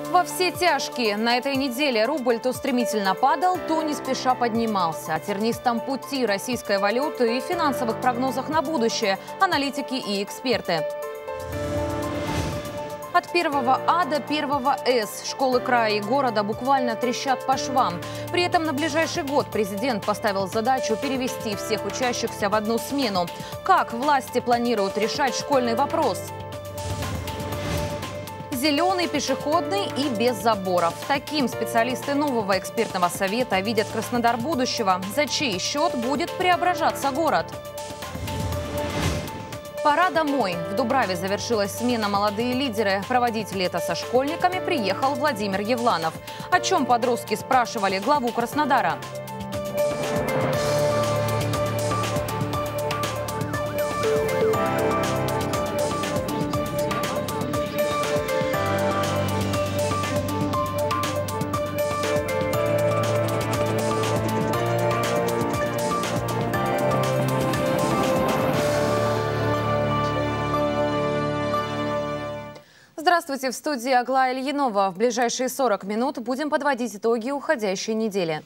Во все тяжкие. На этой неделе рубль то стремительно падал, то не спеша поднимался. О тернистом пути российской валюты и финансовых прогнозах на будущее аналитики и эксперты. От 1 А до 1 С школы края и города буквально трещат по швам. При этом на ближайший год президент поставил задачу перевести всех учащихся в одну смену. Как власти планируют решать школьный вопрос? Зеленый, пешеходный и без заборов. Таким специалисты нового экспертного совета видят Краснодар будущего. За чей счет будет преображаться город? Пора домой. В Дубраве завершилась смена «Молодые лидеры». Проводить лето со школьниками приехал Владимир Евланов. О чем подростки спрашивали главу Краснодара? Здравствуйте, в студии Аглая Ильинова. В ближайшие 40 минут будем подводить итоги уходящей недели.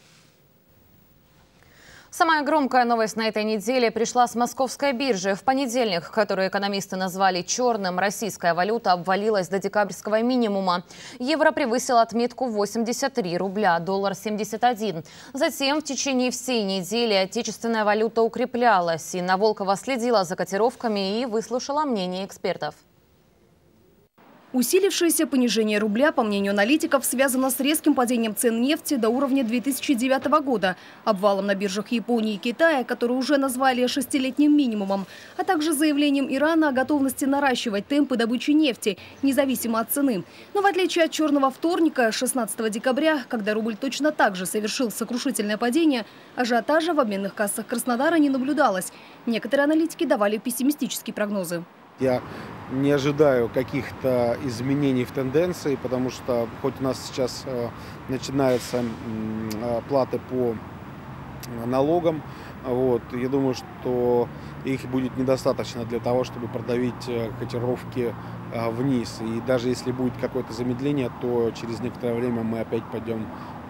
Самая громкая новость на этой неделе пришла с московской биржи. В понедельник, который экономисты назвали черным, российская валюта обвалилась до декабрьского минимума. Евро превысил отметку 83 рубля, доллар 71. Затем в течение всей недели отечественная валюта укреплялась. Инна Волкова следила за котировками и выслушала мнение экспертов. Усилившееся понижение рубля, по мнению аналитиков, связано с резким падением цен нефти до уровня 2009 года, обвалом на биржах Японии и Китая, который уже назвали шестилетним минимумом, а также заявлением Ирана о готовности наращивать темпы добычи нефти, независимо от цены. Но в отличие от черного вторника, 16 декабря, когда рубль точно так же совершил сокрушительное падение, ажиотажа в обменных кассах Краснодара не наблюдалось. Некоторые аналитики давали пессимистические прогнозы. Я не ожидаю каких-то изменений в тенденции, потому что хоть у нас сейчас начинаются платы по налогам, я думаю, что их будет недостаточно для того, чтобы продавить котировки вниз. И даже если будет какое-то замедление, то через некоторое время мы опять пойдем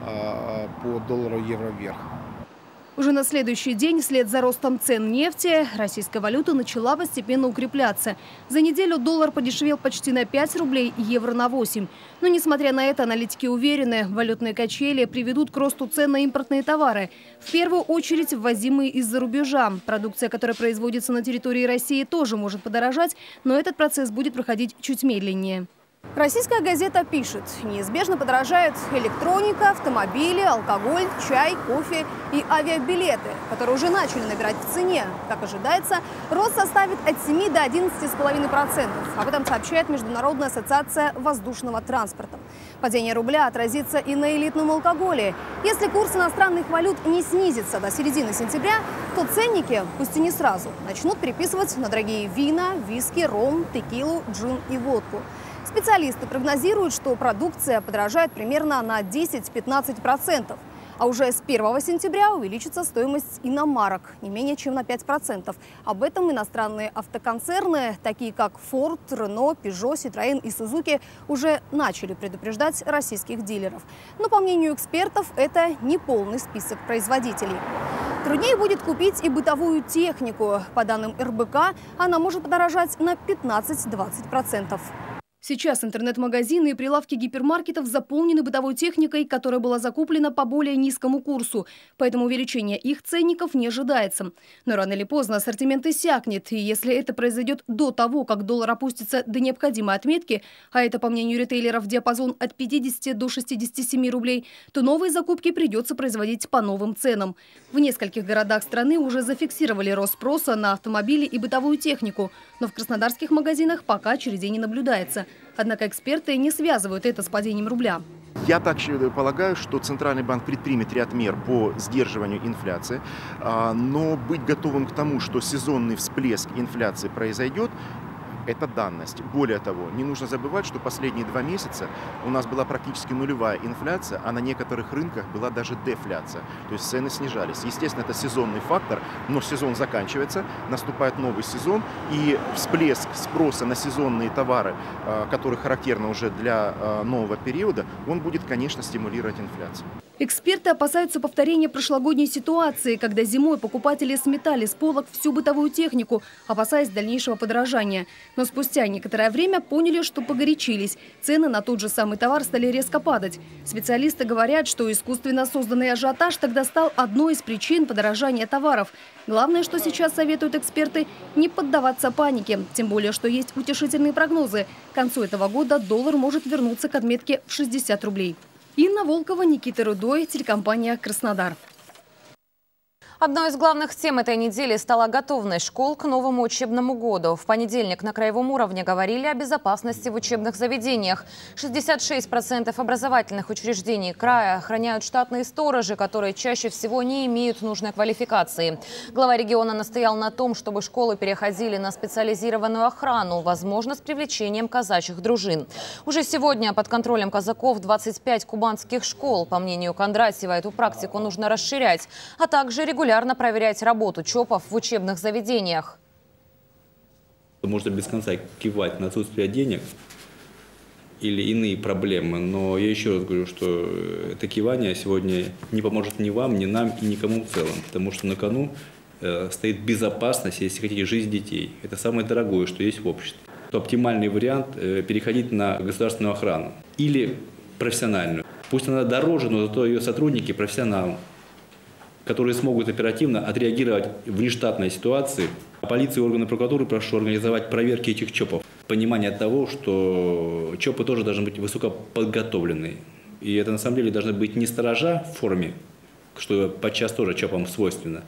по доллару и евро вверх. Уже на следующий день, вслед за ростом цен нефти, российская валюта начала постепенно укрепляться. За неделю доллар подешевел почти на 5 рублей, евро на 8. Но несмотря на это, аналитики уверены, валютные качели приведут к росту цен на импортные товары. В первую очередь ввозимые из-за рубежа. Продукция, которая производится на территории России, тоже может подорожать, но этот процесс будет проходить чуть медленнее. Российская газета пишет, неизбежно подорожают электроника, автомобили, алкоголь, чай, кофе и авиабилеты, которые уже начали набирать в цене. Как ожидается, рост составит от 7 до 11,5%. Об этом сообщает Международная ассоциация воздушного транспорта. Падение рубля отразится и на элитном алкоголе. Если курс иностранных валют не снизится до середины сентября, то ценники, пусть и не сразу, начнут переписывать на дорогие вина, виски, ром, текилу, джин и водку. Специалисты прогнозируют, что продукция подорожает примерно на 10-15%. А уже с 1 сентября увеличится стоимость иномарок не менее чем на 5%. Об этом иностранные автоконцерны, такие как Ford, Renault, Peugeot, Citroën и Suzuki, уже начали предупреждать российских дилеров. Но, по мнению экспертов, это не полный список производителей. Труднее будет купить и бытовую технику. По данным РБК, она может подорожать на 15-20%. Сейчас интернет-магазины и прилавки гипермаркетов заполнены бытовой техникой, которая была закуплена по более низкому курсу. Поэтому увеличение их ценников не ожидается. Но рано или поздно ассортимент иссякнет. И если это произойдет до того, как доллар опустится до необходимой отметки, а это, по мнению ритейлеров, диапазон от 50 до 67 рублей, то новые закупки придется производить по новым ценам. В нескольких городах страны уже зафиксировали рост спроса на автомобили и бытовую технику. Но в краснодарских магазинах пока очередей не наблюдается. Однако эксперты не связывают это с падением рубля. Я так полагаю, что Центральный банк предпримет ряд мер по сдерживанию инфляции, но быть готовым к тому, что сезонный всплеск инфляции произойдет, Это данность. Более того, не нужно забывать, что последние 2 месяца у нас была практически нулевая инфляция, а на некоторых рынках была даже дефляция. То есть цены снижались. Естественно, это сезонный фактор, но сезон заканчивается, наступает новый сезон, и всплеск спроса на сезонные товары, который характерно уже для нового периода, он будет, конечно, стимулировать инфляцию. Эксперты опасаются повторения прошлогодней ситуации, когда зимой покупатели сметали с полок всю бытовую технику, опасаясь дальнейшего подорожания. Но спустя некоторое время поняли, что погорячились. Цены на тот же самый товар стали резко падать. Специалисты говорят, что искусственно созданный ажиотаж тогда стал одной из причин подорожания товаров. Главное, что сейчас советуют эксперты, не поддаваться панике. Тем более, что есть утешительные прогнозы. К концу этого года доллар может вернуться к отметке в 60 рублей. Инна Волкова, Никита Рудой, телекомпания «Краснодар». Одной из главных тем этой недели стала готовность школ к новому учебному году. В понедельник на краевом уровне говорили о безопасности в учебных заведениях. 66% образовательных учреждений края охраняют штатные сторожи, которые чаще всего не имеют нужной квалификации. Глава региона настоял на том, чтобы школы переходили на специализированную охрану, возможно, с привлечением казачьих дружин. Уже сегодня под контролем казаков 25 кубанских школ. По мнению Кондратьева, эту практику нужно расширять, а также регулярно проверять работу ЧОПов в учебных заведениях. Можно без конца кивать на отсутствие денег или иные проблемы, но я еще раз говорю, что это кивание сегодня не поможет ни вам, ни нам и никому в целом, потому что на кону стоит безопасность, если хотите, жизнь детей. Это самое дорогое, что есть в обществе. То оптимальный вариант – переходить на государственную охрану или профессиональную. Пусть она дороже, но зато ее сотрудники профессионалы, которые смогут оперативно отреагировать в нештатной ситуации. Полиции и органы прокуратуры прошу организовать проверки этих ЧОПов. Понимание того, что ЧОПы тоже должны быть высокоподготовленные. И это на самом деле должны быть не сторожа в форме, что подчас тоже ЧОПам свойственно,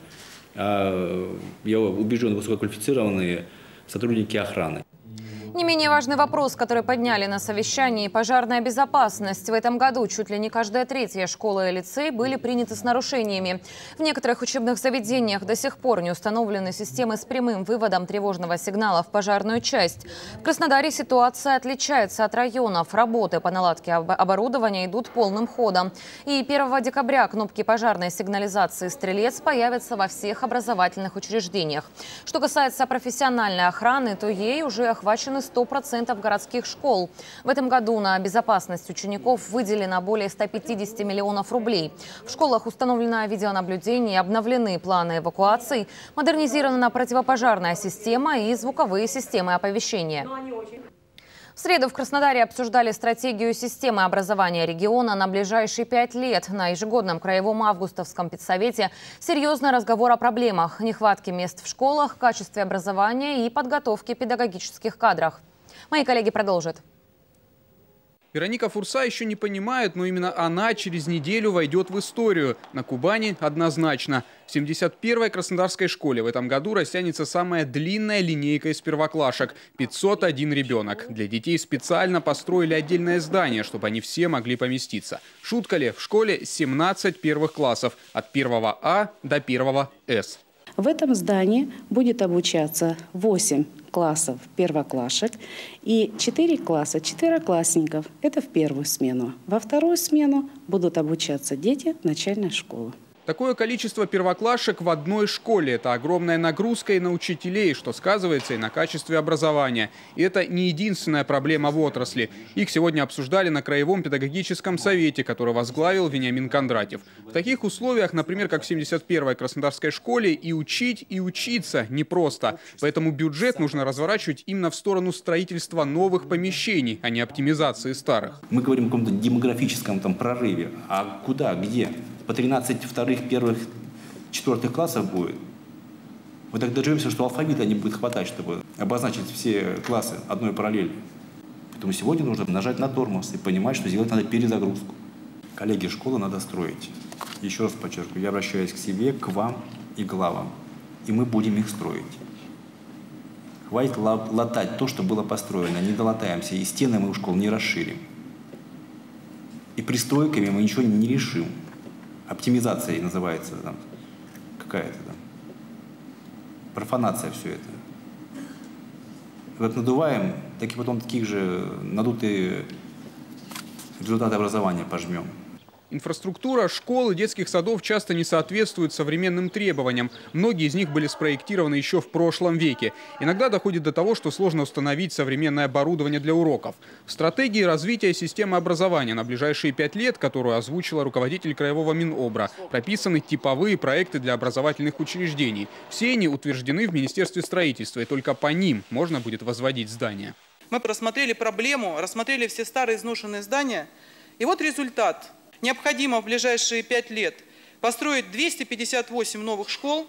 а, я убежден, высококвалифицированные сотрудники охраны. Не менее важный вопрос, который подняли на совещании – пожарная безопасность. В этом году чуть ли не каждая третья школа и лицей были приняты с нарушениями. В некоторых учебных заведениях до сих пор не установлены системы с прямым выводом тревожного сигнала в пожарную часть. В Краснодаре ситуация отличается от районов. Работы по наладке оборудования идут полным ходом. И 1 декабря кнопки пожарной сигнализации «Стрелец» появятся во всех образовательных учреждениях. Что касается профессиональной охраны, то ей уже охвачены 100% городских школ. В этом году на безопасность учеников выделено более 150 миллионов рублей. В школах установлено видеонаблюдение, обновлены планы эвакуаций, модернизирована противопожарная система и звуковые системы оповещения. В среду в Краснодаре обсуждали стратегию системы образования региона на ближайшие 5 лет. На ежегодном краевом августовском педсовете серьезный разговор о проблемах: нехватке мест в школах, качестве образования и подготовке педагогических кадров. Мои коллеги продолжат. Вероника Фурса еще не понимает, но именно она через неделю войдет в историю. На Кубани однозначно. В 71-й краснодарской школе в этом году растянется самая длинная линейка из первоклашек – 501 ребенок. Для детей специально построили отдельное здание, чтобы они все могли поместиться. Шутка ли, в школе 17 первых классов – от 1 А до 1 С. В этом здании будет обучаться 8 классов первоклашек и 4 класса четвероклассников. Это в первую смену. Во вторую смену будут обучаться дети начальной школы. Такое количество первоклашек в одной школе – это огромная нагрузка и на учителей, что сказывается и на качестве образования. И это не единственная проблема в отрасли. Их сегодня обсуждали на Краевом педагогическом совете, который возглавил Вениамин Кондратьев. В таких условиях, например, как в 71-й краснодарской школе, и учить, и учиться непросто. Поэтому бюджет нужно разворачивать именно в сторону строительства новых помещений, а не оптимизации старых. Мы говорим о каком-то демографическом прорыве. А куда, где? По 13 вторых, первых, четвертых классов будет. Мы так доживемся, что алфавита не будет хватать, чтобы обозначить все классы одной параллели. Поэтому сегодня нужно нажать на тормоз и понимать, что сделать надо перезагрузку. Коллеги, школу надо строить. Еще раз подчеркиваю, я обращаюсь к себе, к вам и главам. И мы будем их строить. Хватит латать то, что было построено. Не долатаемся, и стены мы у школ не расширим. И пристройками мы ничего не решим. Оптимизация называется какая-то там. Профанация все это. как надуваем, так и потом таких же надутые результаты образования пожмем. Инфраструктура школ и детских садов часто не соответствует современным требованиям. Многие из них были спроектированы еще в прошлом веке. Иногда доходит до того, что сложно установить современное оборудование для уроков. В стратегии развития системы образования на ближайшие 5 лет, которую озвучила руководитель Краевого Минобра, прописаны типовые проекты для образовательных учреждений. Все они утверждены в Министерстве строительства, и только по ним можно будет возводить здания. Мы рассмотрели проблему, рассмотрели все старые изношенные здания. И вот результат. Необходимо в ближайшие 5 лет построить 258 новых школ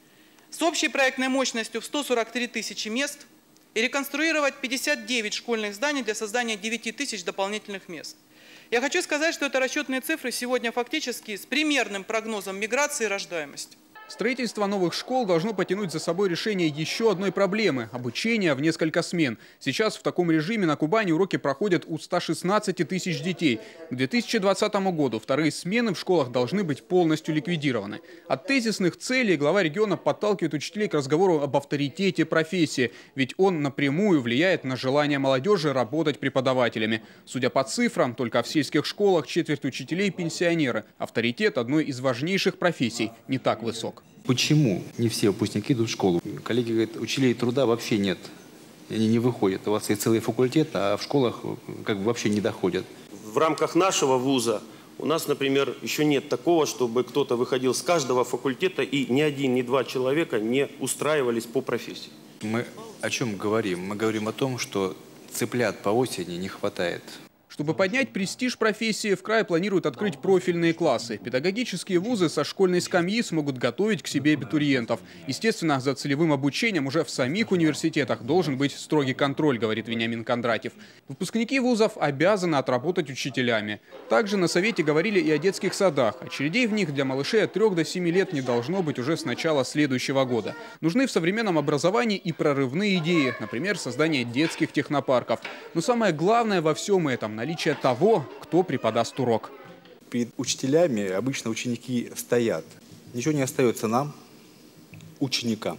с общей проектной мощностью в 143 тысячи мест и реконструировать 59 школьных зданий для создания 9 тысяч дополнительных мест. Я хочу сказать, что это расчетные цифры сегодня фактически с примерным прогнозом миграции и рождаемости. Строительство новых школ должно потянуть за собой решение еще одной проблемы – обучения в несколько смен. Сейчас в таком режиме на Кубани уроки проходят у 116 тысяч детей. К 2020 году вторые смены в школах должны быть полностью ликвидированы. От тезисных целей глава региона подталкивает учителей к разговору об авторитете профессии, ведь он напрямую влияет на желание молодежи работать преподавателями. Судя по цифрам, только в сельских школах четверть учителей – пенсионеры. Авторитет одной из важнейших профессий не так высок. Почему не все выпускники идут в школу? Коллеги говорят, учителей труда вообще нет. Они не выходят. У вас есть целый факультет, а в школах как бы вообще не доходят. В рамках нашего вуза у нас, например, еще нет такого, чтобы кто-то выходил с каждого факультета и ни один, ни два человека не устраивались по профессии. Мы о чем говорим? Мы говорим о том, что цыплят по осени не хватает. Чтобы поднять престиж профессии, в крае планируют открыть профильные классы. Педагогические вузы со школьной скамьи смогут готовить к себе абитуриентов. Естественно, за целевым обучением уже в самих университетах должен быть строгий контроль, говорит Вениамин Кондратьев. Выпускники вузов обязаны отработать учителями. Также на совете говорили и о детских садах. Очередей в них для малышей от 3 до 7 лет не должно быть уже с начала следующего года. Нужны в современном образовании и прорывные идеи, например, создание детских технопарков. Но самое главное во всем этом – наличие того, кто преподаст урок. Перед учителями обычно ученики стоят. Ничего не остается нам, ученикам,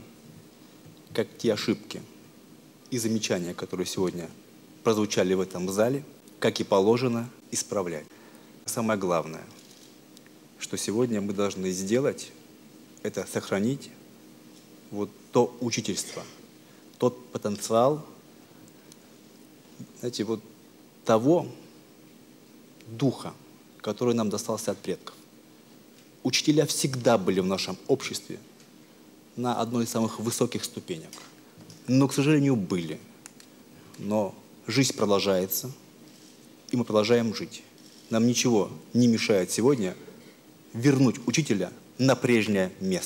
как те ошибки и замечания, которые сегодня прозвучали в этом зале, как и положено, исправлять. Самое главное, что сегодня мы должны сделать, это сохранить вот то учительство, тот потенциал, знаете, вот того духа, который нам достался от предков. Учителя всегда были в нашем обществе на одной из самых высоких ступенек. Но, к сожалению, были. Но жизнь продолжается, и мы продолжаем жить. Нам ничего не мешает сегодня вернуть учителя на прежнее место.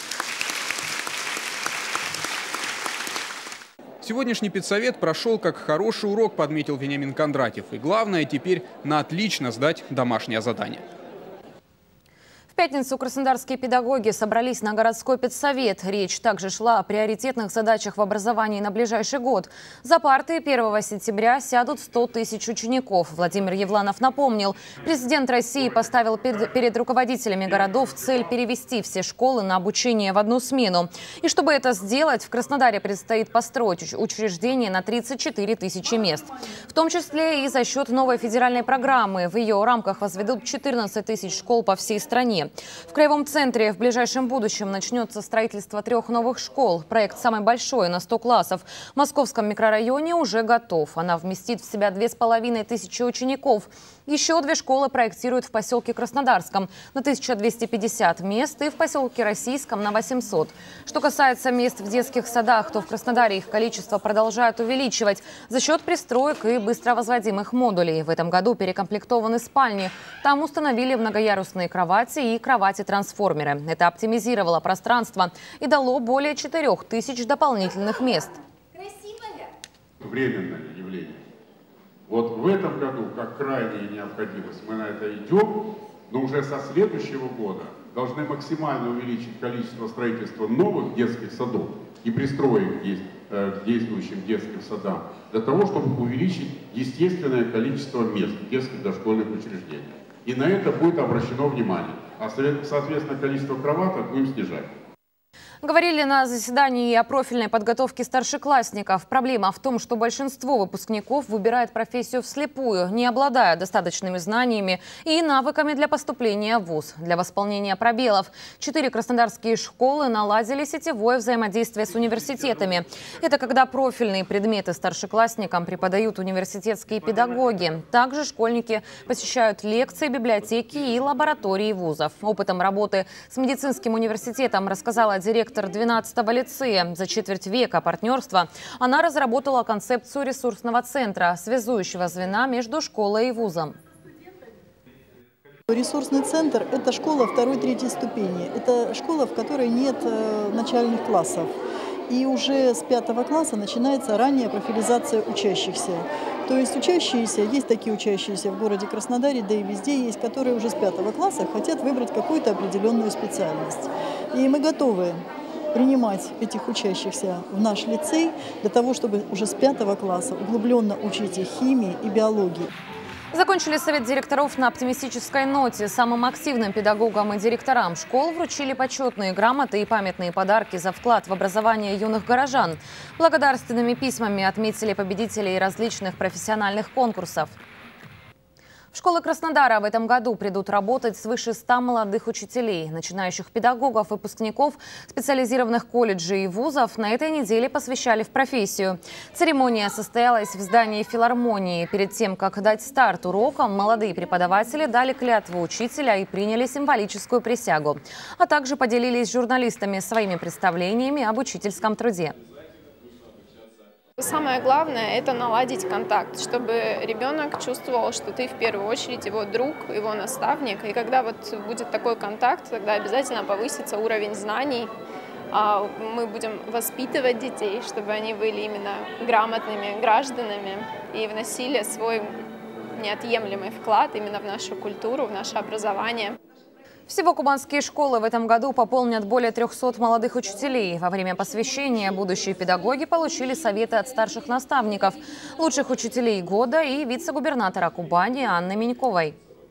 Сегодняшний педсовет прошел как хороший урок, подметил Вениамин Кондратьев. И главное теперь на отлично сдать домашнее задание. В пятницу краснодарские педагоги собрались на городской педсовет. Речь также шла о приоритетных задачах в образовании на ближайший год. За парты 1 сентября сядут 100 тысяч учеников. Владимир Евланов напомнил, президент России поставил перед руководителями городов цель перевести все школы на обучение в одну смену. И чтобы это сделать, в Краснодаре предстоит построить учреждение на 34 тысячи мест. В том числе и за счет новой федеральной программы. В ее рамках возведут 14 тысяч школ по всей стране. В Краевом центре в ближайшем будущем начнется строительство 3 новых школ. Проект самый большой, на 100 классов. В Московском микрорайоне уже готов. Она вместит в себя 2500 учеников. Еще 2 школы проектируют в поселке Краснодарском на 1250 мест и в поселке Российском на 800. Что касается мест в детских садах, то в Краснодаре их количество продолжают увеличивать за счет пристроек и быстровозводимых модулей. В этом году перекомплектованы спальни. Там установили многоярусные кровати и кровати-трансформеры. Это оптимизировало пространство и дало более 4000 дополнительных мест. Временное явление. Вот в этом году, как крайняя необходимость, мы на это идем, но уже со следующего года должны максимально увеличить количество строительства новых детских садов и пристроек к действующим детским садам, для того, чтобы увеличить естественное количество мест в детских дошкольных учреждениях. И на это будет обращено внимание. А, соответственно, количество кроваток будем снижать. Говорили на заседании о профильной подготовке старшеклассников. Проблема в том, что большинство выпускников выбирает профессию вслепую, не обладая достаточными знаниями и навыками для поступления в вуз. Для восполнения пробелов 4 краснодарские школы наладили сетевое взаимодействие с университетами. Это когда профильные предметы старшеклассникам преподают университетские педагоги. Также школьники посещают лекции, библиотеки и лаборатории вузов. Опытом работы с медицинским университетом рассказала директор 12-го лицея. За четверть века партнерства она разработала концепцию ресурсного центра, связующего звена между школой и вузом. Ресурсный центр – это школа 2-3 ступени. Это школа, в которой нет начальных классов. И уже с 5 класса начинается ранняя профилизация учащихся. То есть учащиеся, есть такие учащиеся в городе Краснодаре, да и везде есть, которые уже с 5 класса хотят выбрать какую-то определенную специальность. И мы готовы принимать этих учащихся в наш лицей для того, чтобы уже с 5 класса углубленно учить их химии и биологии. Закончили совет директоров на оптимистической ноте. Самым активным педагогам и директорам школ вручили почетные грамоты и памятные подарки за вклад в образование юных горожан. Благодарственными письмами отметили победителей различных профессиональных конкурсов. В школы Краснодара в этом году придут работать свыше 100 молодых учителей, начинающих педагогов, выпускников специализированных колледжей и вузов на этой неделе посвящали в профессию. Церемония состоялась в здании филармонии. Перед тем, как дать старт урокам, молодые преподаватели дали клятву учителя и приняли символическую присягу, а также поделились с журналистами своими представлениями об учительском труде. Самое главное – это наладить контакт, чтобы ребенок чувствовал, что ты в первую очередь его друг, его наставник. И когда вот будет такой контакт, тогда обязательно повысится уровень знаний. Мы будем воспитывать детей, чтобы они были именно грамотными гражданами и вносили свой неотъемлемый вклад именно в нашу культуру, в наше образование. Всего кубанские школы в этом году пополнят более 300 молодых учителей. Во время посвящения будущие педагоги получили советы от старших наставников, лучших учителей года и вице-губернатора Кубани Анны Миньковой.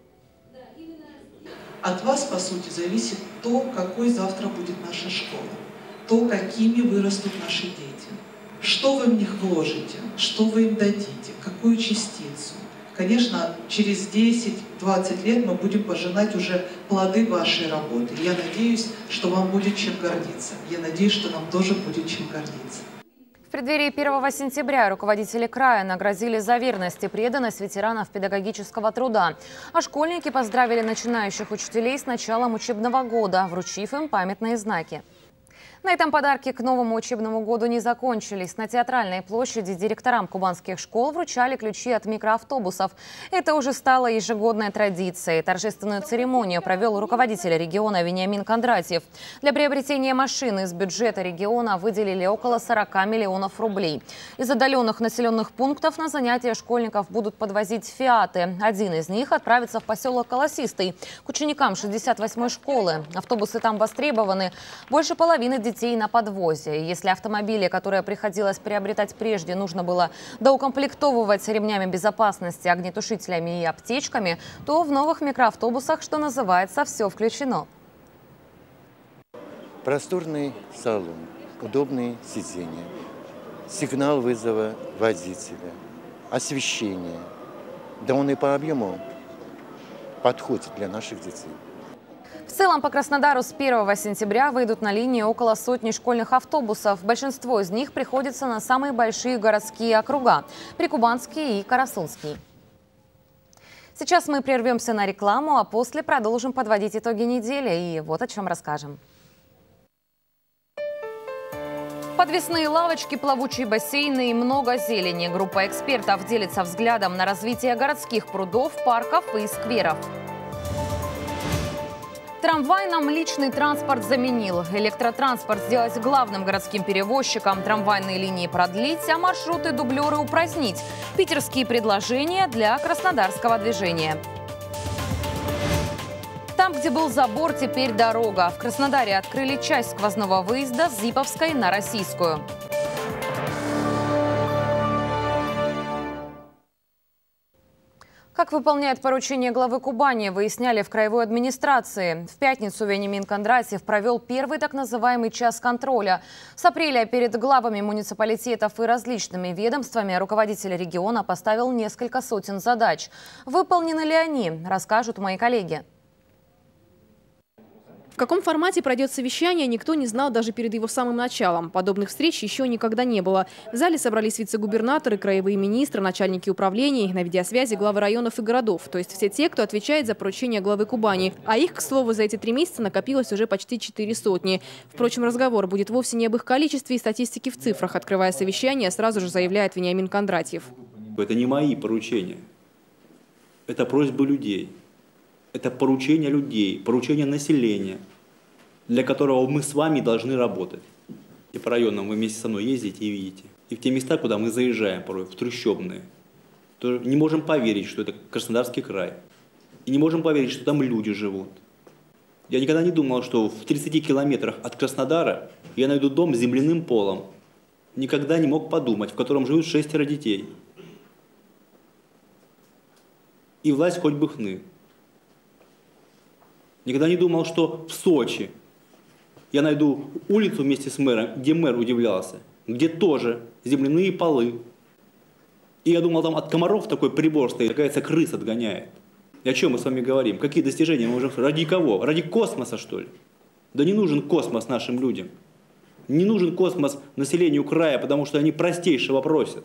От вас, по сути, зависит то, какой завтра будет наша школа, то, какими вырастут наши дети, что вы в них вложите, что вы им дадите, какую частицу. Конечно, через 10-20 лет мы будем пожинать уже плоды вашей работы. Я надеюсь, что вам будет чем гордиться. Я надеюсь, что нам тоже будет чем гордиться. В преддверии 1 сентября руководители края наградили за верность и преданность ветеранов педагогического труда. А школьники поздравили начинающих учителей с началом учебного года, вручив им памятные знаки. На этом подарки к новому учебному году не закончились. На Театральной площади директорам кубанских школ вручали ключи от микроавтобусов. Это уже стало ежегодной традицией. Торжественную церемонию провел руководитель региона Вениамин Кондратьев. Для приобретения машины из бюджета региона выделили около 40 миллионов рублей. Из отдаленных населенных пунктов на занятия школьников будут подвозить «Фиаты». Один из них отправится в поселок Колосистый к ученикам 68-й школы. Автобусы там востребованы. Больше половины детей на подвозе. Если автомобили, которые приходилось приобретать прежде, нужно было доукомплектовывать ремнями безопасности, огнетушителями и аптечками, то в новых микроавтобусах, что называется, все включено. Просторный салон, удобные сиденья, сигнал вызова водителя, освещение. Да он и по объему подходит для наших детей. В целом по Краснодару с 1 сентября выйдут на линию около сотни школьных автобусов. Большинство из них приходится на самые большие городские округа – Прикубанский и Карасунский. Сейчас мы прервемся на рекламу, а после продолжим подводить итоги недели. И вот о чем расскажем. Подвесные лавочки, плавучие бассейны и много зелени. Группа экспертов делится взглядом на развитие городских прудов, парков и скверов. Трамвай нам личный транспорт заменил. Электротранспорт сделать главным городским перевозчиком, трамвайные линии продлить, а маршруты-дублеры упразднить. Питерские предложения для краснодарского движения. Там, где был забор, теперь дорога. В Краснодаре открыли часть сквозного выезда с Зиповской на Российскую. Как выполняет поручение главы Кубани, выясняли в краевой администрации. В пятницу Вениамин Кондратьев провел первый так называемый час контроля. С апреля перед главами муниципалитетов и различными ведомствами руководитель региона поставил несколько сотен задач. Выполнены ли они, расскажут мои коллеги. В каком формате пройдет совещание, никто не знал даже перед его самым началом. Подобных встреч еще никогда не было. В зале собрались вице-губернаторы, краевые министры, начальники управлений, на видеосвязи главы районов и городов. То есть все те, кто отвечает за поручения главы Кубани. А их, к слову, за эти 3 месяца накопилось уже почти 400. Впрочем, разговор будет вовсе не об их количестве и статистике в цифрах. Открывая совещание, сразу же заявляет Вениамин Кондратьев. Это не мои поручения. Это просьбы людей. Это поручение людей, поручение населения, для которого мы с вами должны работать. И по районам вы вместе со мной ездите и видите. И в те места, куда мы заезжаем порой, в трущобные, то не можем поверить, что это Краснодарский край. И не можем поверить, что там люди живут. Я никогда не думал, что в 30 километрах от Краснодара я найду дом с земляным полом. Никогда не мог подумать, в котором живут 6 детей. И власть хоть бы хны. Никогда не думал, что в Сочи я найду улицу вместе с мэром, где мэр удивлялся, где тоже земляные полы. И я думал, там от комаров такой прибор стоит, какая-то крыс отгоняет. И о чем мы с вами говорим? Какие достижения мы уже... Ради кого? Ради космоса, что ли? Да не нужен космос нашим людям. Не нужен космос населению края, потому что они простейшего просят.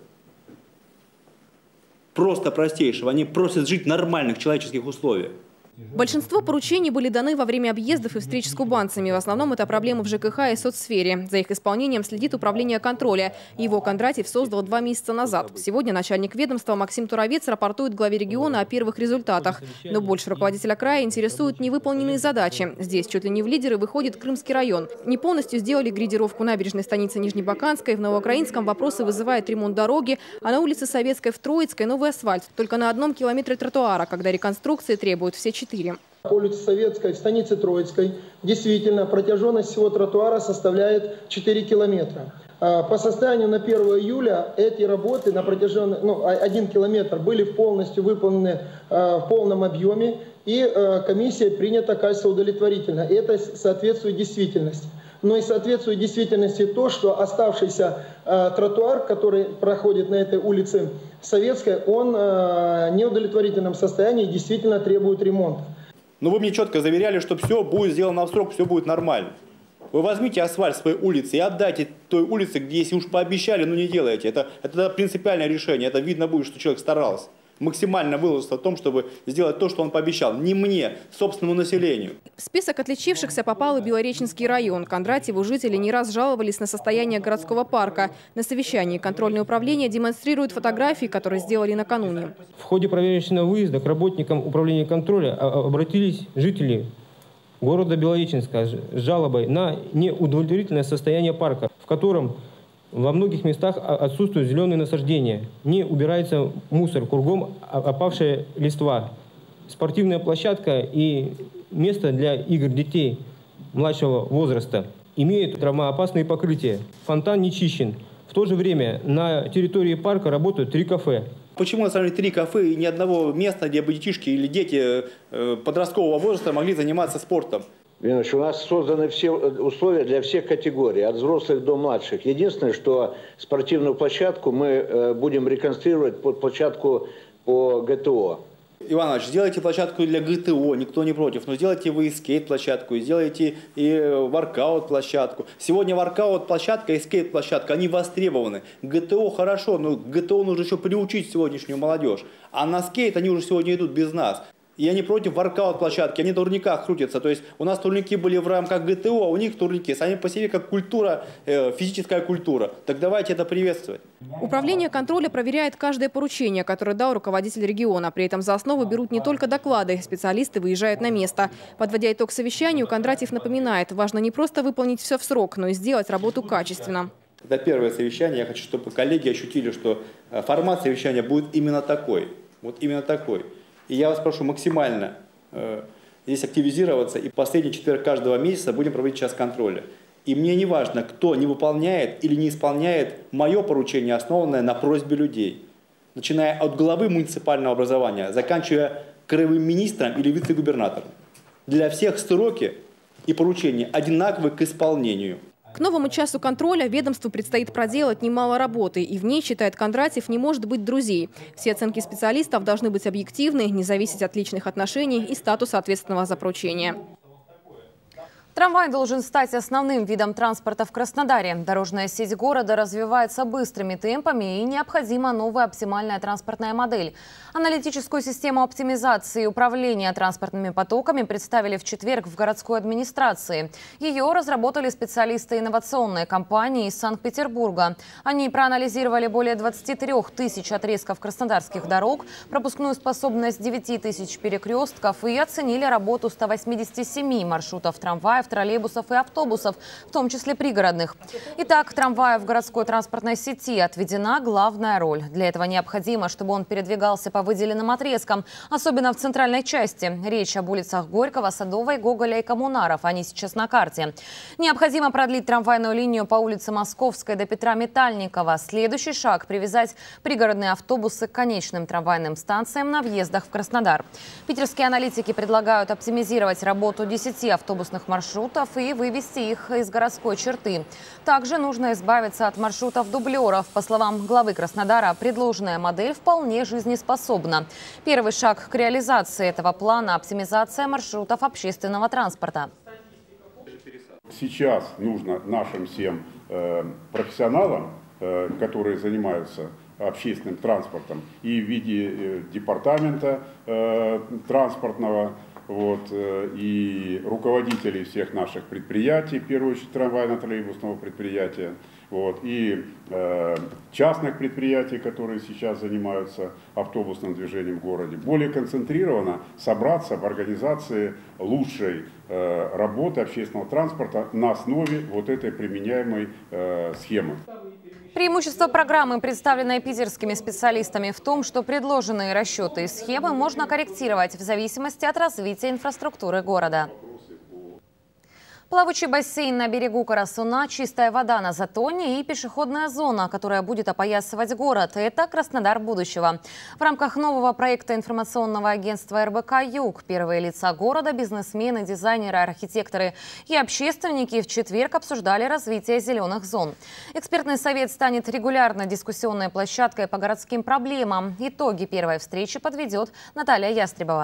Просто простейшего. Они просят жить в нормальных человеческих условиях. Большинство поручений были даны во время объездов и встреч с кубанцами. В основном это проблемы в ЖКХ и соцсфере. За их исполнением следит управление контроля. Его Кондратьев создал 2 месяца назад. Сегодня начальник ведомства Максим Туровец рапортует главе региона о первых результатах. Но больше руководителя края интересуют невыполненные задачи. Здесь чуть ли не в лидеры выходит Крымский район. Не полностью сделали грейдировку набережной станицы Нижнебаканской. В Новоукраинском вопросы вызывает ремонт дороги, а на улице Советской в Троицкой новый асфальт. Только на 1 километре тротуара, когда реконструкции требуют все 4. По улице Советской в станице Троицкой действительно протяженность всего тротуара составляет 4 километра. По состоянию на 1 июля эти работы на протяжении 1 километр были полностью выполнены в полном объеме, и комиссия принята качество удовлетворительно. Это соответствует действительности. Но и соответствует действительности то, что оставшийся тротуар, который проходит на этой улице Советской, он в неудовлетворительном состоянии и действительно требует ремонта. Но вы мне четко заверяли, что все будет сделано в срок, все будет нормально. Вы возьмите асфальт своей улицы и отдайте той улице, где, если уж пообещали, но не делайте. Это принципиальное решение, это видно будет, что человек старался. Максимально выложился о том, чтобы сделать то, что он пообещал. Не мне, собственному населению. В список отличившихся попал и Белореченский район. Кондратьеву жители не раз жаловались на состояние городского парка. На совещании контрольное управление демонстрирует фотографии, которые сделали накануне. В ходе проверочного выезда к работникам управления контроля обратились жители города Белореченска с жалобой на неудовлетворительное состояние парка, в котором во многих местах отсутствуют зеленые насаждения, не убирается мусор, кругом опавшая листва. Спортивная площадка и место для игр детей младшего возраста имеют травмоопасные покрытия. Фонтан не чищен. В то же время на территории парка работают 3 кафе. Почему на самом деле 3 кафе и ни одного места, где бы детишки или дети подросткового возраста могли заниматься спортом? Винович, у нас созданы все условия для всех категорий, от взрослых до младших. Единственное, что спортивную площадку мы будем реконструировать под площадку по ГТО. Иван Иванович, сделайте площадку для ГТО, никто не против, но сделайте вы и скейт-площадку, и сделайте и воркаут-площадку. Сегодня воркаут-площадка и скейт-площадка, они востребованы. ГТО хорошо, но ГТО нужно еще приучить сегодняшнюю молодежь. А на скейт они уже сегодня идут без нас. Я не против воркаут-площадки, они в турниках крутятся. То есть у нас турники были в рамках ГТО, а у них турники сами по себе как культура, физическая культура. Так давайте это приветствовать. Управление контроля проверяет каждое поручение, которое дал руководитель региона. При этом за основу берут не только доклады, специалисты выезжают на место. Подводя итог совещанию, Кондратьев напоминает, важно не просто выполнить все в срок, но и сделать работу качественно. Это первое совещание. Я хочу, чтобы коллеги ощутили, что формат совещания будет именно такой. Вот именно такой. И я вас прошу максимально здесь активизироваться, и последний четверг каждого месяца будем проводить час контроля. И мне не важно, кто не выполняет или не исполняет мое поручение, основанное на просьбе людей. начиная от главы муниципального образования, заканчивая краевым министром или вице-губернатором. Для всех сроки и поручения одинаковы к исполнению. К новому часу контроля ведомству предстоит проделать немало работы, и в ней, считает Кондратьев, не может быть друзей. Все оценки специалистов должны быть объективны, не зависеть от личных отношений и статуса ответственного за поручение. Трамвай должен стать основным видом транспорта в Краснодаре. Дорожная сеть города развивается быстрыми темпами и необходима новая оптимальная транспортная модель. Аналитическую систему оптимизации и управления транспортными потоками представили в четверг в городской администрации. Ее разработали специалисты инновационной компании из Санкт-Петербурга. Они проанализировали более 23 тысяч отрезков краснодарских дорог, пропускную способность 9 тысяч перекрестков и оценили работу 187 маршрутов трамваев, троллейбусов и автобусов, в том числе пригородных. Итак, трамваю в городской транспортной сети отведена главная роль. Для этого необходимо, чтобы он передвигался по выделенным отрезкам, особенно в центральной части. Речь об улицах Горького, Садовой, Гоголя и Коммунаров. Они сейчас на карте. Необходимо продлить трамвайную линию по улице Московской до Петра Метальникова. Следующий шаг – привязать пригородные автобусы к конечным трамвайным станциям на въездах в Краснодар. Питерские аналитики предлагают оптимизировать работу 10 автобусных маршрутов и вывести их из городской черты. Также нужно избавиться от маршрутов-дублеров. По словам главы Краснодара, предложенная модель вполне жизнеспособна. Первый шаг к реализации этого плана – оптимизация маршрутов общественного транспорта. Сейчас нужно нашим всем профессионалам, которые занимаются общественным транспортом, и в виде департамента транспортного, и руководителей всех наших предприятий, в первую очередь трамвайно-троллейбусного предприятия, и частных предприятий, которые сейчас занимаются автобусным движением в городе, более концентрированно собраться в организации лучшей работы общественного транспорта на основе этой применяемой схемы. Преимущество программы, представленной питерскими специалистами, в том, что предложенные расчеты и схемы можно корректировать в зависимости от развития инфраструктуры города. Плавучий бассейн на берегу Карасуна, чистая вода на Затоне и пешеходная зона, которая будет опоясывать город. Это Краснодар будущего. В рамках нового проекта информационного агентства РБК «Юг» первые лица города, бизнесмены, дизайнеры, архитекторы и общественники в четверг обсуждали развитие зеленых зон. Экспертный совет станет регулярной дискуссионной площадкой по городским проблемам. Итоги первой встречи подведет Наталья Ястребова.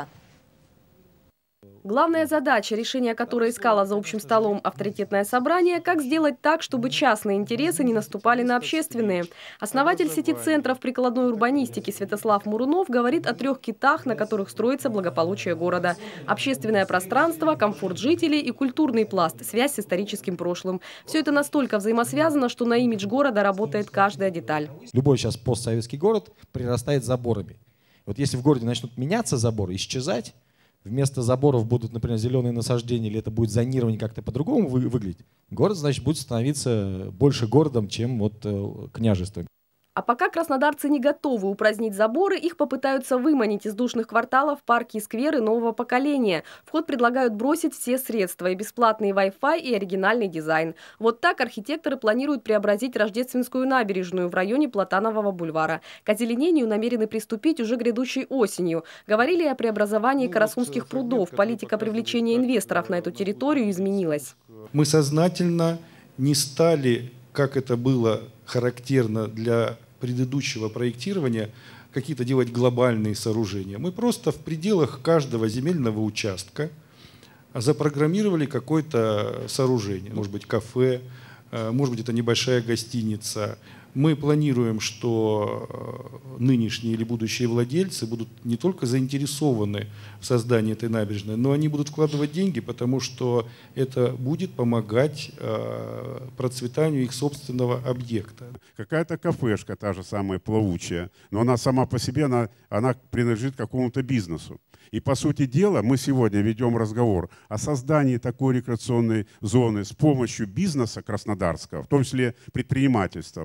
Главная задача, решение которой искало за общим столом авторитетное собрание, как сделать так, чтобы частные интересы не наступали на общественные. Основатель сети центров прикладной урбанистики Святослав Мурунов говорит о 3 китах, на которых строится благополучие города. Общественное пространство, комфорт жителей и культурный пласт, связь с историческим прошлым. Все это настолько взаимосвязано, что на имидж города работает каждая деталь. Любой сейчас постсоветский город прирастает заборами. Вот если в городе начнут меняться заборы, исчезать, вместо заборов будут, например, зеленые насаждения, или это будет зонирование как-то по-другому выглядеть, город, значит, будет становиться больше городом, чем княжеством. А пока краснодарцы не готовы упразднить заборы, их попытаются выманить из душных кварталов парки и скверы нового поколения. В ход предлагают бросить все средства – и бесплатный Wi-Fi, и оригинальный дизайн. Вот так архитекторы планируют преобразить Рождественскую набережную в районе Платанового бульвара. К озеленению намерены приступить уже грядущей осенью. Говорили о преобразовании Карасунских прудов. Политика привлечения инвесторов на эту территорию изменилась. Мы сознательно не стали, как это было характерно для предыдущего проектирования, какие-то делать глобальные сооружения. Мы просто в пределах каждого земельного участка запрограммировали какое-то сооружение. Может быть, кафе, может быть, это небольшая гостиница. Мы планируем, что нынешние или будущие владельцы будут не только заинтересованы в создании этой набережной, но они будут вкладывать деньги, потому что это будет помогать процветанию их собственного объекта. Какая-то кафешка, та же самая плавучая, но она сама по себе, она принадлежит какому-то бизнесу. И, по сути дела, мы сегодня ведем разговор о создании такой рекреационной зоны с помощью бизнеса краснодарского, в том числе предпринимательства, малого,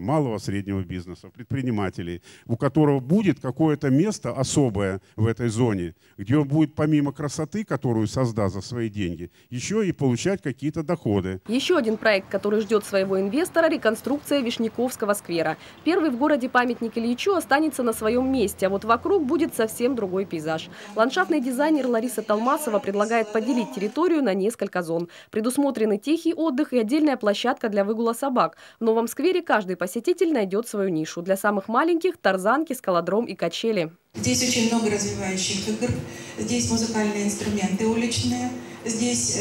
среднего бизнеса, предпринимателей, у которого будет какое-то место особое в этой зоне, где он будет помимо красоты, которую создаст за свои деньги, еще и получать какие-то доходы. Еще один проект, который ждет своего инвестора – реконструкция Вишняковского сквера. Первый в городе памятник Ильичу останется на своем месте, а вот вокруг будет совсем другой пейзаж. Ландшафтный дизайнер Лариса Толмасова предлагает поделить территорию на несколько зон. Предусмотрены тихий отдых и отдельная площадка для выгула собак. В новом сквере каждый посетитель найдет свою нишу. Для самых маленьких – тарзанки, скалодром и качели. Здесь очень много развивающих игр, здесь музыкальные инструменты уличные, здесь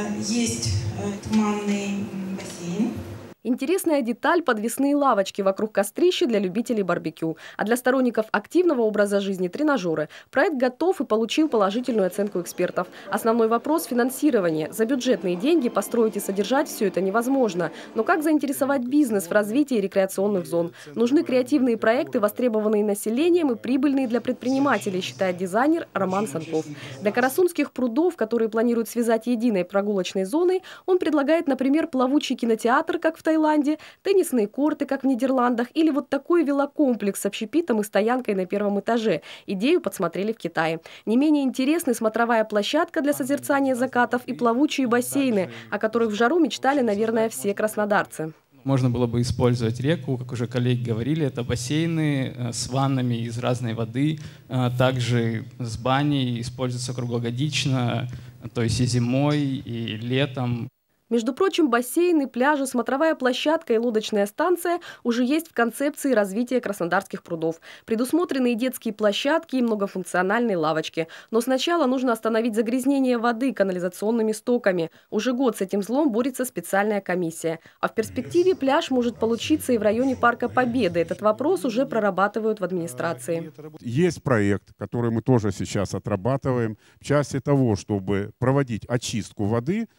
есть туманный бассейн. Интересная деталь – подвесные лавочки вокруг кострища для любителей барбекю. А для сторонников активного образа жизни – тренажеры. Проект готов и получил положительную оценку экспертов. Основной вопрос – финансирование. За бюджетные деньги построить и содержать все это невозможно. Но как заинтересовать бизнес в развитии рекреационных зон? Нужны креативные проекты, востребованные населением и прибыльные для предпринимателей, считает дизайнер Роман Санков. Для Карасунских прудов, которые планируют связать единой прогулочной зоной, он предлагает, например, плавучий кинотеатр, как в Таиланде, теннисные корты, как в Нидерландах, или вот такой велокомплекс с общепитом и стоянкой на первом этаже. Идею подсмотрели в Китае. Не менее интересны смотровая площадка для созерцания закатов и плавучие бассейны, о которых в жару мечтали, наверное, все краснодарцы. Можно было бы использовать реку, как уже коллеги говорили, это бассейны с ваннами из разной воды, также с баней, используются круглогодично, то есть и зимой, и летом. Между прочим, бассейны, пляжи, смотровая площадка и лодочная станция уже есть в концепции развития краснодарских прудов. Предусмотрены и детские площадки, и многофункциональные лавочки. Но сначала нужно остановить загрязнение воды канализационными стоками. Уже год с этим злом борется специальная комиссия. А в перспективе пляж может получиться и в районе Парка Победы. Этот вопрос уже прорабатывают в администрации. Есть проект, который мы тоже сейчас отрабатываем, в части того, чтобы проводить очистку воды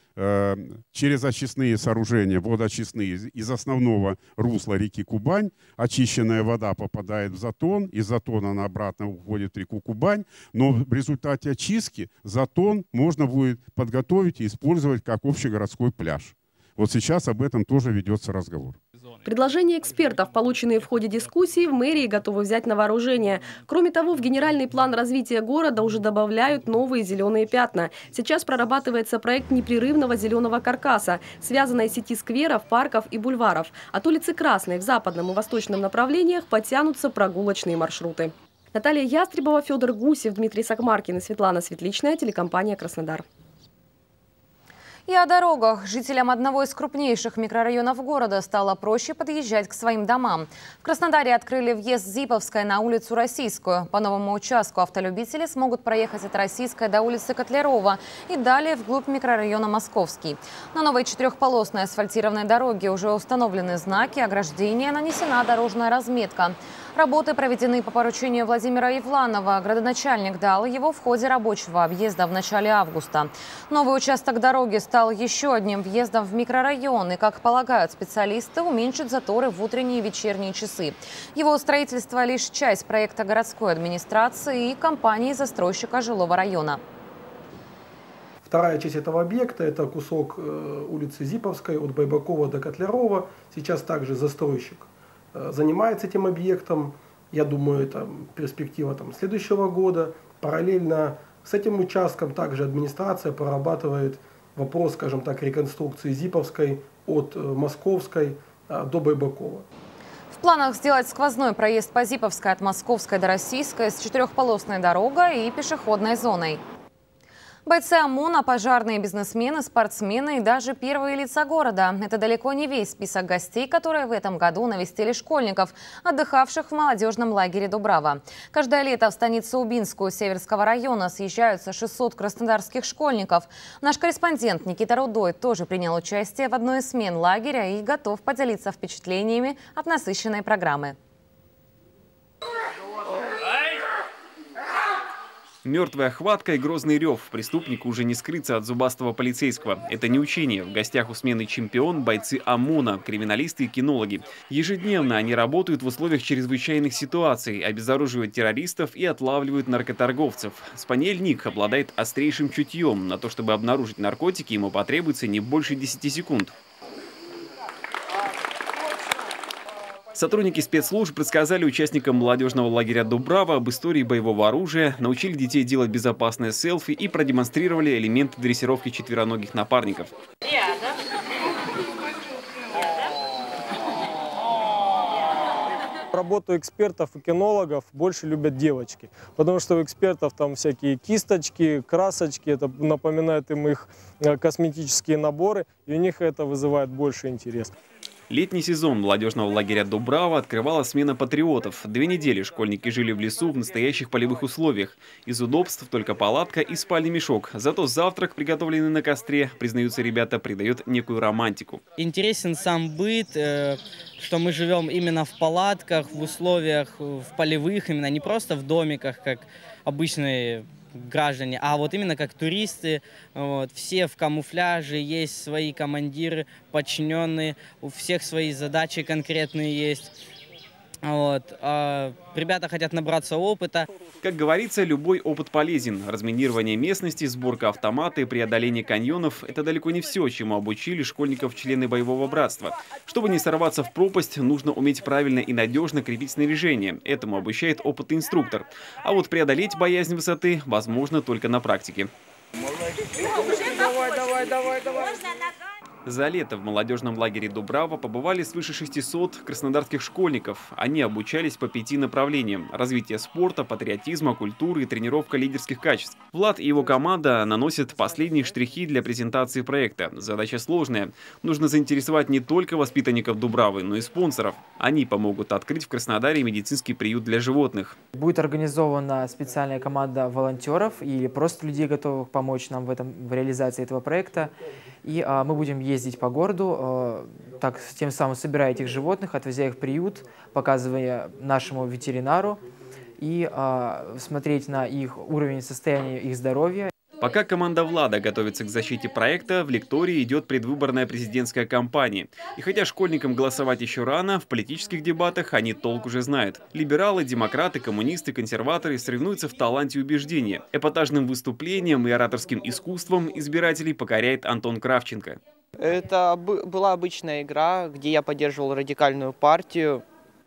через очистные сооружения, водоочистные из основного русла реки Кубань. Очищенная вода попадает в затон, из затона она обратно уходит в реку Кубань. Но в результате очистки затон можно будет подготовить и использовать как общегородской пляж. Вот сейчас об этом тоже ведется разговор. Предложения экспертов, полученные в ходе дискуссии, в мэрии готовы взять на вооружение. Кроме того, в генеральный план развития города уже добавляют новые зеленые пятна. Сейчас прорабатывается проект непрерывного зеленого каркаса, связанной сети скверов, парков и бульваров. От улицы Красной в западном и восточном направлениях подтянутся прогулочные маршруты. Наталья Ястребова, Федор Гусев, Дмитрий Сакмаркин и Светлана Светличная, телекомпания «Краснодар». И о дорогах. Жителям одного из крупнейших микрорайонов города стало проще подъезжать к своим домам. В Краснодаре открыли въезд с Зиповской на улицу Российскую. По новому участку автолюбители смогут проехать от Российской до улицы Котлярова и далее вглубь микрорайона Московский. На новой четырехполосной асфальтированной дороге уже установлены знаки, ограждения, нанесена дорожная разметка. Работы проведены по поручению Владимира Ивланова. Градоначальник дал его в ходе рабочего объезда в начале августа. Новый участок дороги стал еще одним въездом в микрорайон и, как полагают специалисты, уменьшит заторы в утренние и вечерние часы. Его строительство – лишь часть проекта городской администрации и компании-застройщика жилого района. Вторая часть этого объекта – это кусок улицы Зиповской от Байбакова до Котлярова. Сейчас также застройщик занимается этим объектом. Я думаю, это перспектива следующего года. Параллельно с этим участком также администрация прорабатывает вопрос, скажем так, реконструкции Зиповской от Московской до Байбакова. В планах сделать сквозной проезд по Зиповской от Московской до Российской с четырехполосной дорогой и пешеходной зоной. Бойцы ОМОНа, пожарные, бизнесмены, спортсмены и даже первые лица города. Это далеко не весь список гостей, которые в этом году навестили школьников, отдыхавших в молодежном лагере Дубрава. Каждое лето в станицу Убинскую Северского района съезжаются 600 краснодарских школьников. Наш корреспондент Никита Рудой тоже принял участие в одной из смен лагеря и готов поделиться впечатлениями от насыщенной программы. Мертвая хватка и грозный рев. Преступнику уже не скрыться от зубастого полицейского. Это не учение. В гостях у смены чемпион бойцы ОМОНа, криминалисты и кинологи. Ежедневно они работают в условиях чрезвычайных ситуаций, обезоруживают террористов и отлавливают наркоторговцев. Спаниель Ник обладает острейшим чутьем. На то, чтобы обнаружить наркотики, ему потребуется не больше 10 секунд. Сотрудники спецслужб рассказали участникам молодежного лагеря «Дубрава» об истории боевого оружия, научили детей делать безопасное селфи и продемонстрировали элементы дрессировки четвероногих напарников. Работу экспертов и кинологов больше любят девочки, потому что у экспертов там всякие кисточки, красочки, это напоминает им их косметические наборы, и у них это вызывает больше интерес. Летний сезон молодежного лагеря «Дубрава» открывала смена патриотов. 2 недели школьники жили в лесу в настоящих полевых условиях. Из удобств только палатка и спальный мешок. Зато завтрак, приготовленный на костре, признаются ребята, придает некую романтику. Интересен сам быт, что мы живем именно в палатках, в условиях в полевых, именно не просто в домиках, как обычные граждане, а вот именно как туристы, вот, все в камуфляже, есть свои командиры, подчиненные, у всех свои задачи конкретные есть. Вот. Ребята хотят набраться опыта. Как говорится, любой опыт полезен. Разминирование местности, сборка автомата и преодоление каньонов – это далеко не все, чему обучили школьников члены боевого братства. Чтобы не сорваться в пропасть, нужно уметь правильно и надежно крепить снаряжение. Этому обучает опытный инструктор. А вот преодолеть боязнь высоты возможно только на практике. Давай. За лето в молодежном лагере «Дубрава» побывали свыше 600 краснодарских школьников. Они обучались по 5 направлениям – развитие спорта, патриотизма, культуры и тренировка лидерских качеств. Влад и его команда наносят последние штрихи для презентации проекта. Задача сложная. Нужно заинтересовать не только воспитанников «Дубравы», но и спонсоров. Они помогут открыть в Краснодаре медицинский приют для животных. Будет организована специальная команда волонтеров или просто людей, готовых помочь нам в реализации этого проекта. И мы будем ездить по городу, так тем самым собирая этих животных, отвезя их в приют, показывая нашему ветеринару и смотреть на их уровень состояния их здоровья. Пока команда Влада готовится к защите проекта, в лектории идет предвыборная президентская кампания. И хотя школьникам голосовать еще рано, в политических дебатах они толк уже знают. Либералы, демократы, коммунисты, консерваторы соревнуются в таланте убеждения. Эпатажным выступлением и ораторским искусством избирателей покоряет Антон Кравченко. Это была обычная игра, где я поддерживал радикальную партию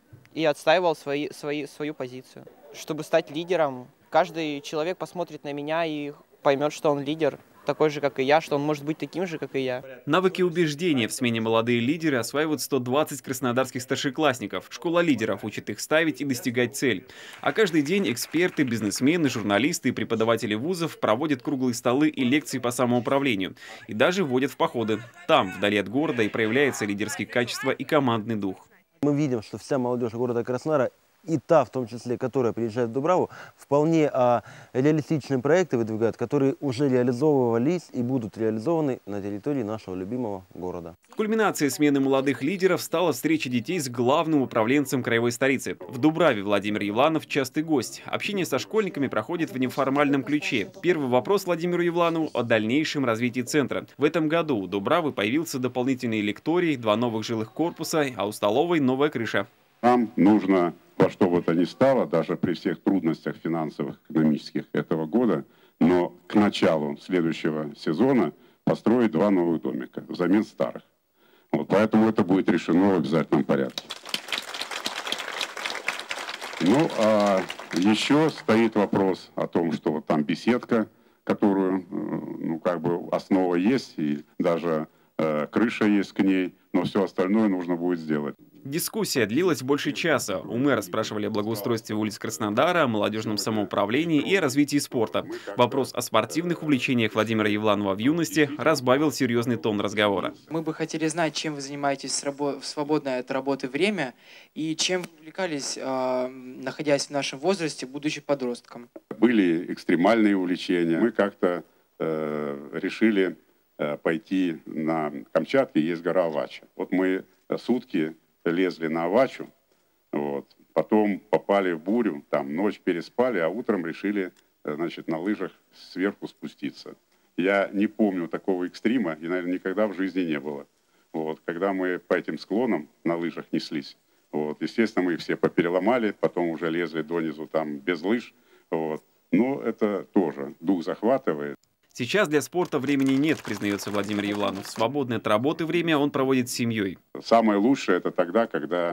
и отстаивал свою позицию. Чтобы стать лидером, каждый человек посмотрит на меня и поймет, что он лидер, такой же, как и я, что он может быть таким же, как и я. Навыки убеждения в смене молодые лидеры осваивают 120 краснодарских старшеклассников. Школа лидеров учит их ставить и достигать цель. А каждый день эксперты, бизнесмены, журналисты и преподаватели вузов проводят круглые столы и лекции по самоуправлению. И даже водят в походы. Там, вдали от города, и проявляются лидерские качества и командный дух. Мы видим, что вся молодежь города Краснодара, и та, в том числе, которая приезжает в Дубраву, вполне реалистичные проекты выдвигают, которые уже реализовывались и будут реализованы на территории нашего любимого города. Кульминацией смены молодых лидеров стала встреча детей с главным управленцем краевой столицы. В Дубраве Владимир Евланов – частый гость. Общение со школьниками проходит в неформальном ключе. Первый вопрос Владимиру Евланову о дальнейшем развитии центра. В этом году у Дубравы появился дополнительный лекторий, 2 новых жилых корпуса, а у столовой новая крыша. Нам нужно во что бы то ни стало, даже при всех трудностях финансовых, экономических этого года, но к началу следующего сезона построить 2 новых домика взамен старых. Вот, поэтому это будет решено в обязательном порядке. Ну, а еще стоит вопрос о том, что вот там беседка, которую, ну, как бы основа есть, и даже крыша есть к ней, но все остальное нужно будет сделать. Дискуссия длилась больше часа. У мэра спрашивали о благоустройстве улиц Краснодара, о молодежном самоуправлении и о развитии спорта. Вопрос о спортивных увлечениях Владимира Евланова в юности разбавил серьезный тон разговора. Мы бы хотели знать, чем вы занимаетесь в свободное от работы время и чем вы увлекались, находясь в нашем возрасте, будучи подростком. Были экстремальные увлечения. Мы как-то решили пойти на Камчатке, есть гора Авача. Вот мы сутки лезли на Авачу, вот, потом попали в бурю, там ночь переспали, а утром решили, значит, на лыжах сверху спуститься. Я не помню такого экстрима, и, наверное, никогда в жизни не было. Вот, когда мы по этим склонам на лыжах неслись, вот, естественно, мы их все попереломали, потом уже лезли донизу там без лыж, вот. Но это тоже дух захватывает. Сейчас для спорта времени нет, признается Владимир Евланов. Свободное от работы время он проводит с семьей. Самое лучшее это тогда, когда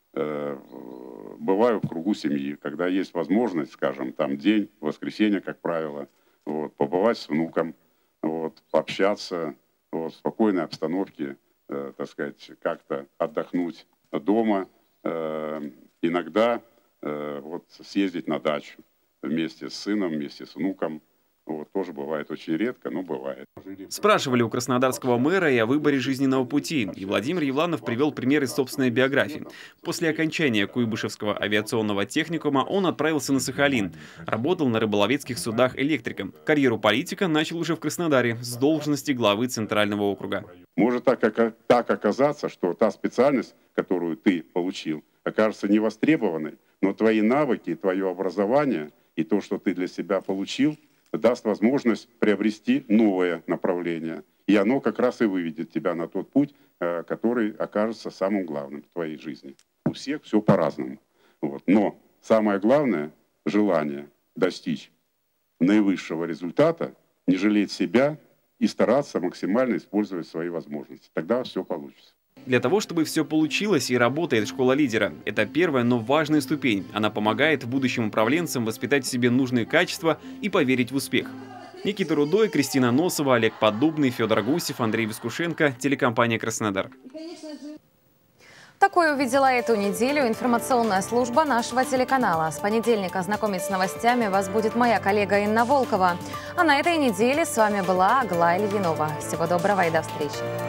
бываю в кругу семьи, когда есть возможность, скажем, там день, воскресенье, как правило, вот, побывать с внуком, вот, пообщаться, вот, в спокойной обстановке, так сказать, как-то отдохнуть дома, иногда вот, съездить на дачу вместе с сыном, вместе с внуком. Вот, тоже бывает очень редко, но бывает. Спрашивали у краснодарского мэра и о выборе жизненного пути. И Владимир Евланов привел пример из собственной биографии. После окончания Куйбышевского авиационного техникума он отправился на Сахалин. Работал на рыболовецких судах электриком. Карьеру политика начал уже в Краснодаре с должности главы Центрального округа. Может так оказаться, что та специальность, которую ты получил, окажется невостребованной, но твои навыки, твое образование и то, что ты для себя получил, даст возможность приобрести новое направление. И оно как раз и выведет тебя на тот путь, который окажется самым главным в твоей жизни. У всех все по-разному. Вот. Но самое главное – желание достичь наивысшего результата, не жалеть себя и стараться максимально использовать свои возможности. Тогда все получится. Для того, чтобы все получилось, и работает школа лидера. Это первая, но важная ступень. Она помогает будущим управленцам воспитать в себе нужные качества и поверить в успех. Никита Рудой, Кристина Носова, Олег Поддубный, Федор Гусев, Андрей Вискушенко, телекомпания «Краснодар». Такое увидела эту неделю информационная служба нашего телеканала. С понедельника знакомить с новостями вас будет моя коллега Инна Волкова. А на этой неделе с вами была Аглая Левинова. Всего доброго и до встречи.